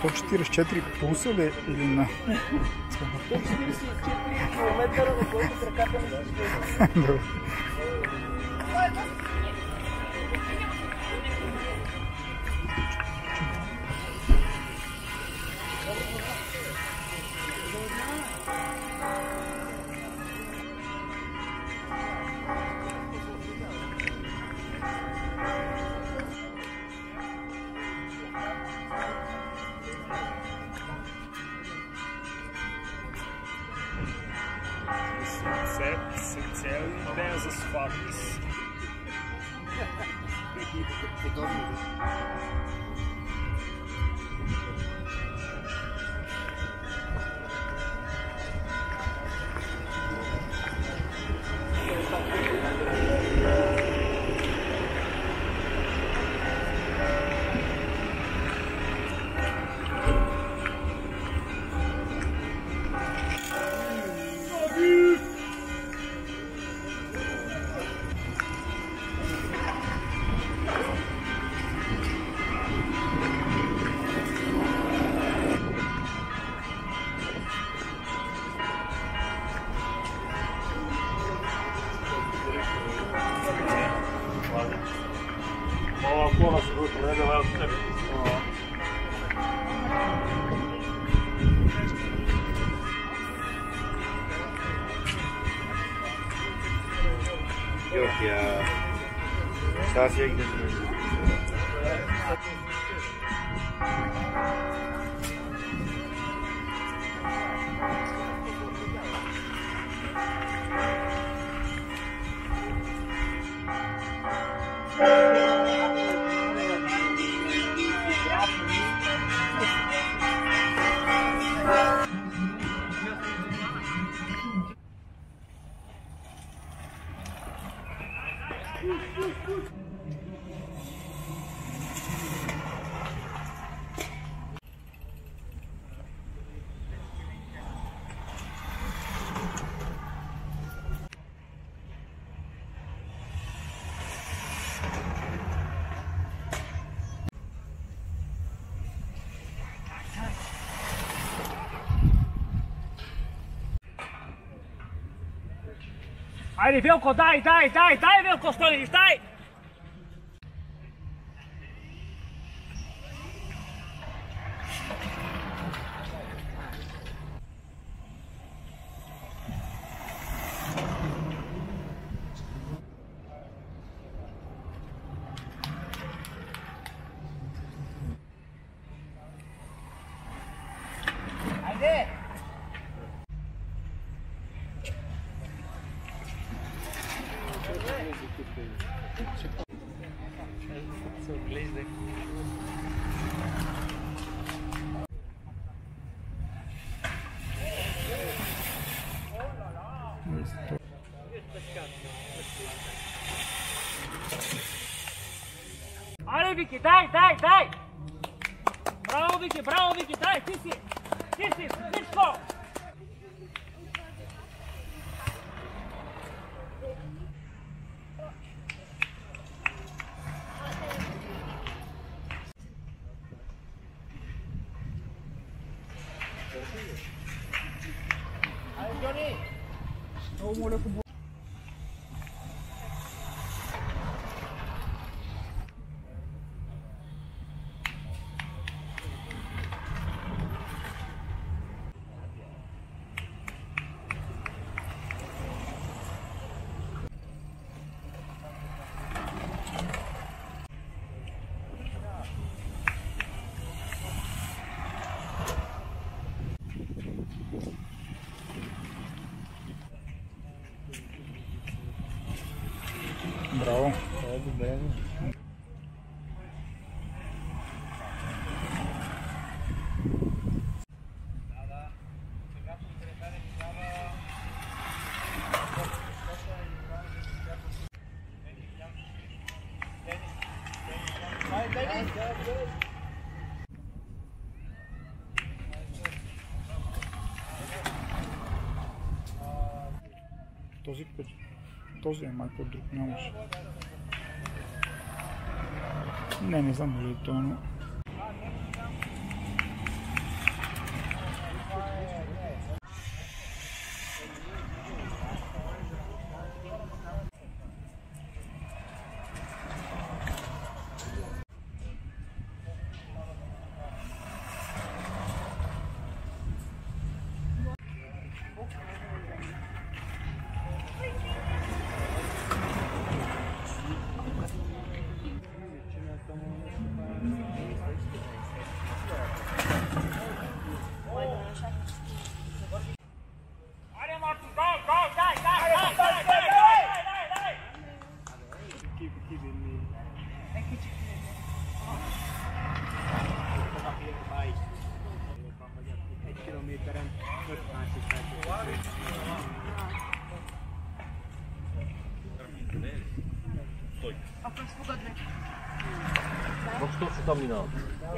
144 пулса ли или на? 144 км, на който краката ми се Добре. Цели без асфалт. Ova kola se bude predala od tebi. Yok ya. Şahsiye gidelim. Ajde, Velko, daj, Velko, Stolić, daj! Ajde! So please. Ajde Viki, daj! Bravo Viki, daj, ti si, Vičko! Ajde Johnny! Много моля по Bravo. Добре. Този път. Този е майко, друг нямаше. Не знам дали е това, но... Wat stopt het dan niet aan?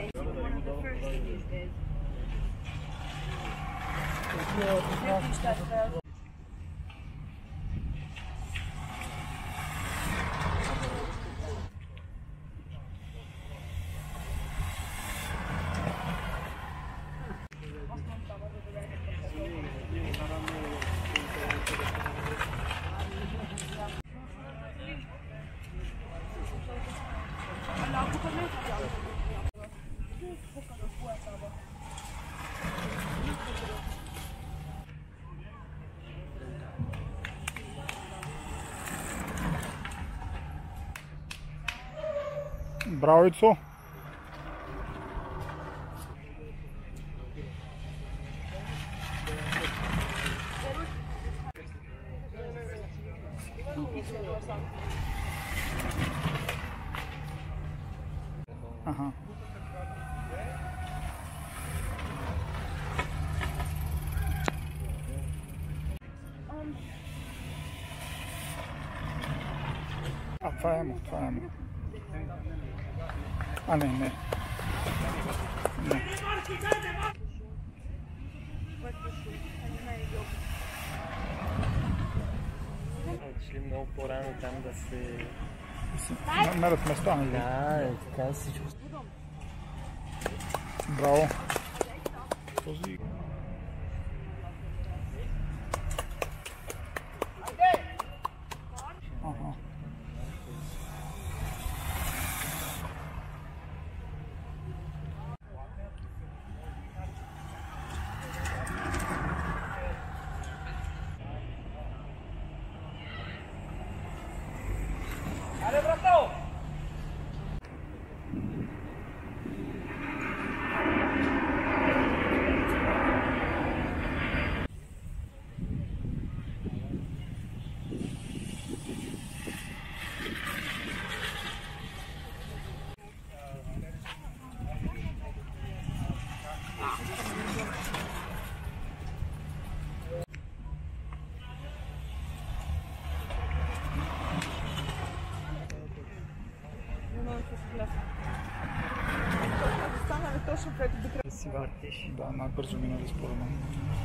Браво, Ицо! Ага. А, това е му, това е му. А, не, не. Не. Отшли много по-рано там да се... Намерят места, нали? Да, така да се чувства. Браво. Този... Ага. Allez, bravo! Си въртиш. Да, най-бързо минали според мен.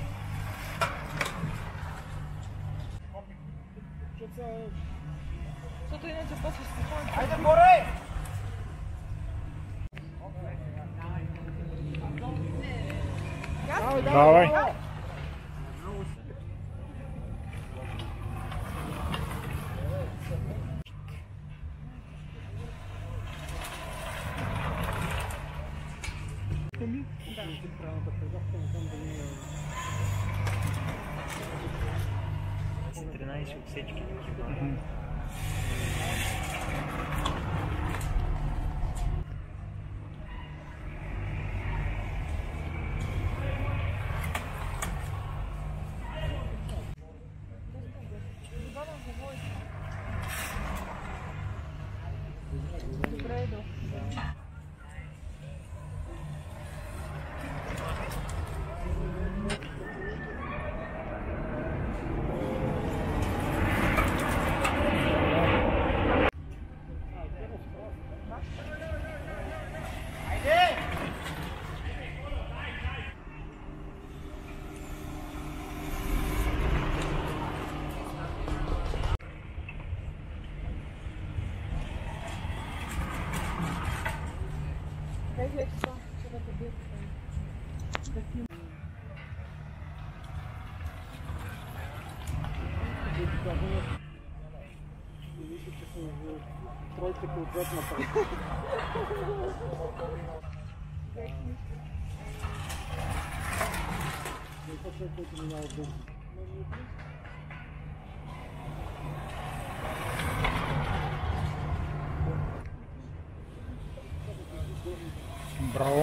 Защото иначе после ще се ходим. Айде, Боре! Давай! С 13 отсечки такива. Добре, идо. Тройка ответна Браво!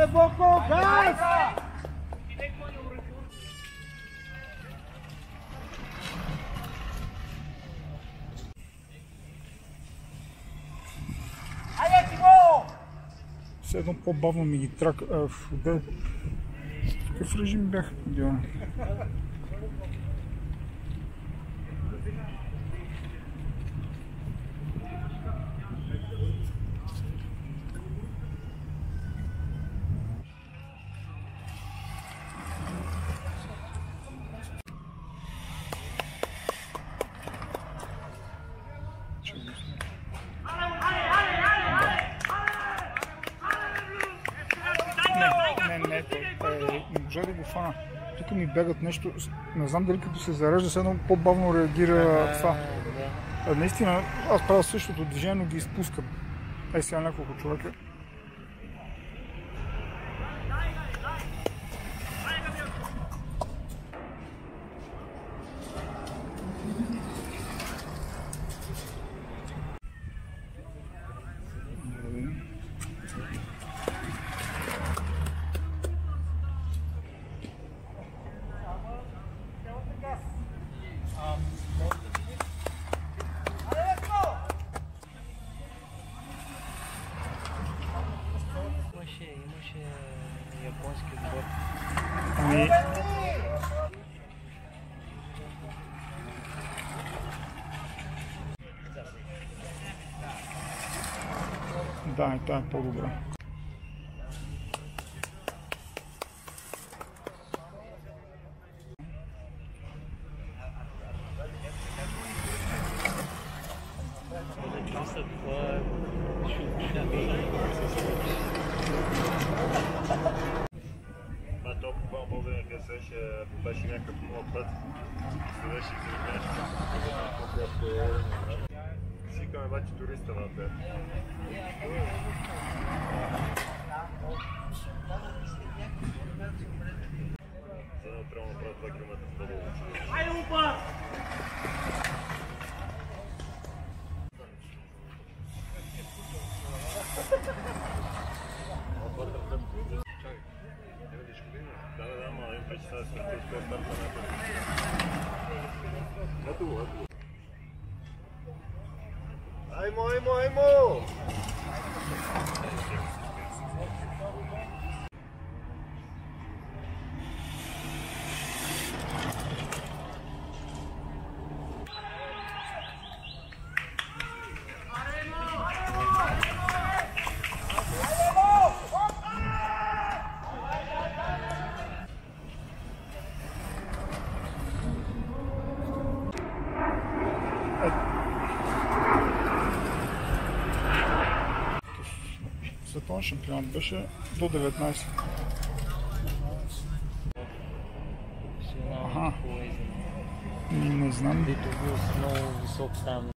Абе, Боко, газ! Все едно по-бавно ми ги трака. В какъв режим бях? Не можа да го фана. Тук ми бягат нещо, не знам дали като се зарежда, все едно по-бавно реагира това. Наистина, аз правя същото движение, но ги изпускам. Ей сега няколко човека. Имаше японски отбор. Ами... Да, и това е по-добре. Беше някакъв много път. Следеше и сикаме обаче туриста на те. За да трябва да направя 2 км по-дълго. Айде, Лупа! Аймо, аймо, аймо! Световен шампионат беше до 19. Аха. Не знам. Дето бил много висок там.